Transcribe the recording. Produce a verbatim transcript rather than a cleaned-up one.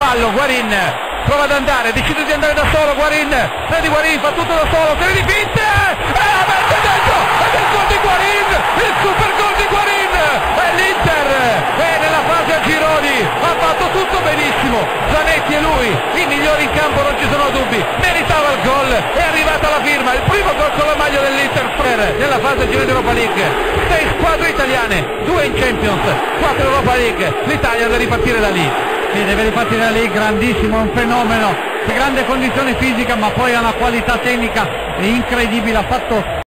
Fallo, Guarin prova ad andare, decide di andare da solo, Guarin, Freddy Guarin fa tutto da solo, serie di finte, e la mette dentro, ed è il gol di Guarin, il super gol di Guarin, e l'Inter è nella fase a gironi, ha fatto tutto benissimo, Zanetti e lui, i migliori in campo, non ci sono dubbi, meritava il gol, è arrivata la firma, il primo gol con la maglia dell'Inter nella fase a gironi di Europa League, sei squadre italiane, due in Champions, quattro Europa League, l'Italia deve ripartire da lì. Sì, deve ripartire da lì, grandissimo, è un fenomeno, di grande condizione fisica, ma poi ha una qualità tecnica incredibile, ha fatto